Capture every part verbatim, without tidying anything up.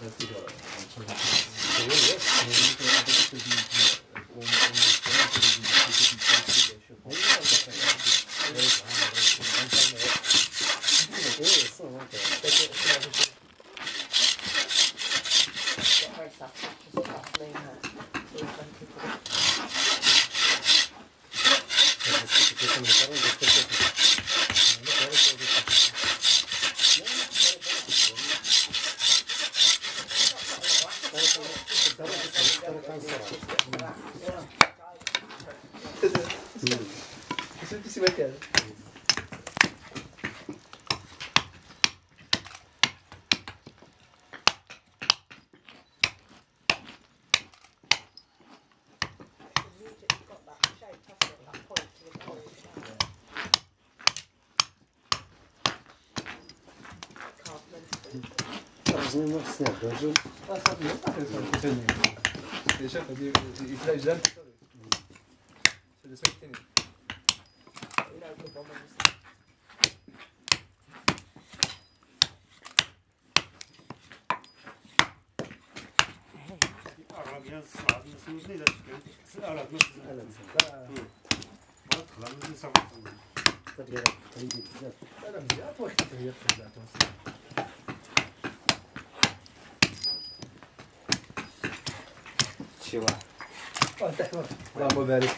شوا اللهم بارك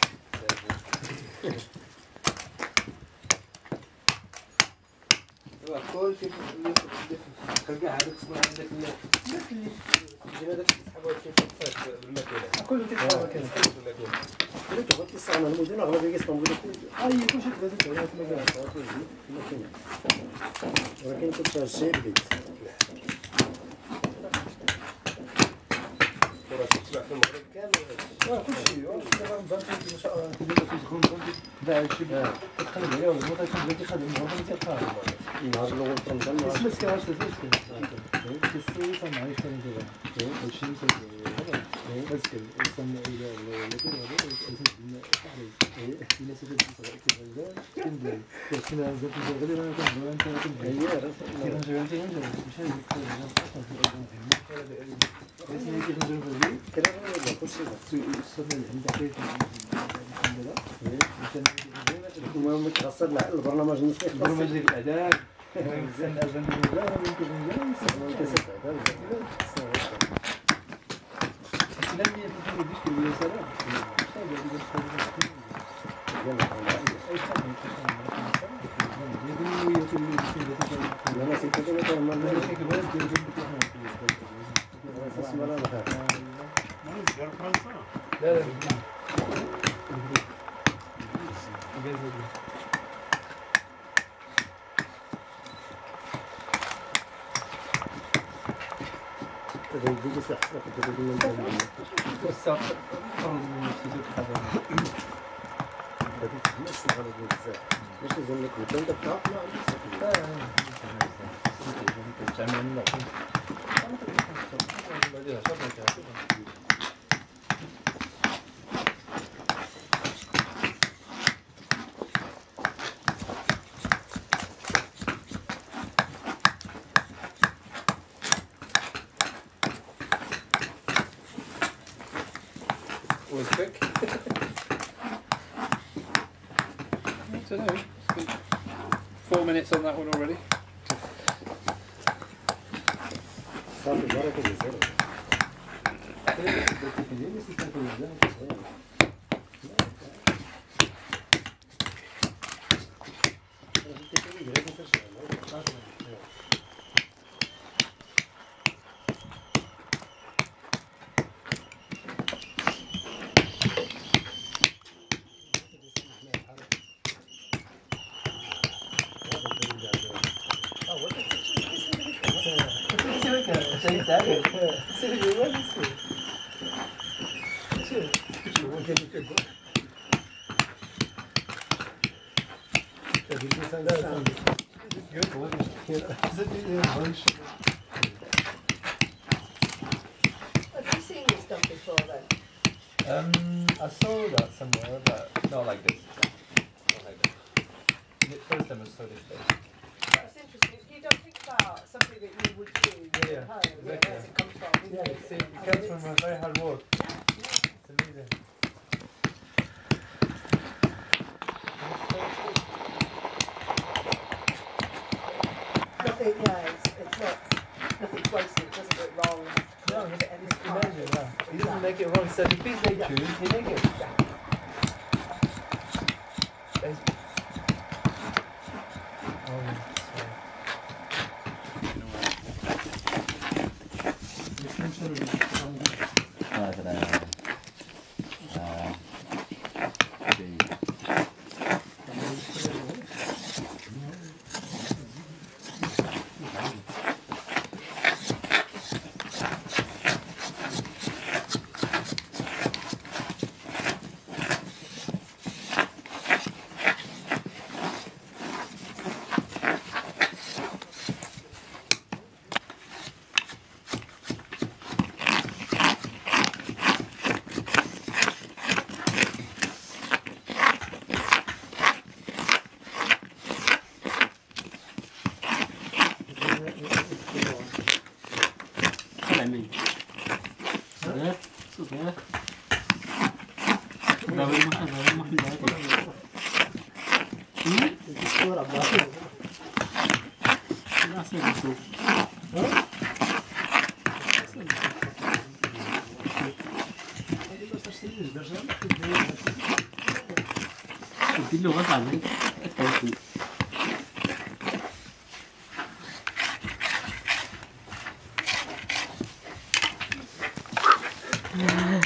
كل كيف تلقى هذاك اسمه عندك اللي ديما داك تسحبوا شي فصات بالماكينه كله تيتحرك الماكينه كله تبغى تستعمل المدينه اغلبيه كيستعملوا اي كلشي كذا هذاك الماكينه ولكن كنت الشيء بديت تبع في المغرب كامل اه كلشي دابا رمضان ان شاء الله كيديروا كيدخلوا رمضان باع شي كتقلب عليه ولا ما كيبدا كيخدم رمضان تيلقاه النهار الاول في رمضان ما مسكرهاش تزيد كيسوي صنع عايش ثاني دابا هادشي اللي مسكن يسمى الى لكن هذا اسم التحرير الناس اللي كيتغزال كندير كنا زاد غادي انا كنبغي انت كنبغي كيرجعوا انت نجرب ماشي المهم تغسل البرنامج النسخي البرنامج ديال الاعداد مزيان الاذان ديال لا يمكن مزيان يستعمل كاسه الاعداد سلام لي في الديش كل سلام انا سكت انا ما نمشي اسمع لا لا لا تدري بيجي صح صح تدري من زمان والساق قرن من السيزون هذا هذيك الناس على بزاف ماشي زين لك انت بتعرف ما عندكش لا لا تعمل لنا بعدها شرط was quick. I don't know. It's been four minutes on that one already. شيء ثاني سيري وين يصير شوف شوف ممكن يكذب هذه الانسان لا يقول Have you seen this done before then? Um, I saw that somewhere, but not like this. Not like this. The first time I saw this place. That's interesting. You don't think about something that you would do yeah, at home. Exactly. Where does it come from? كانت من رايحة البورد تلميذة Nothing, yeah, it's, it's not, nothing explosive, it doesn't look wrong. No, just imagine that. He doesn't make it wrong, so if he's made Yeah. choose, he make it. Yeah. هذا دي اللغة صعبة التوفيق Yeah.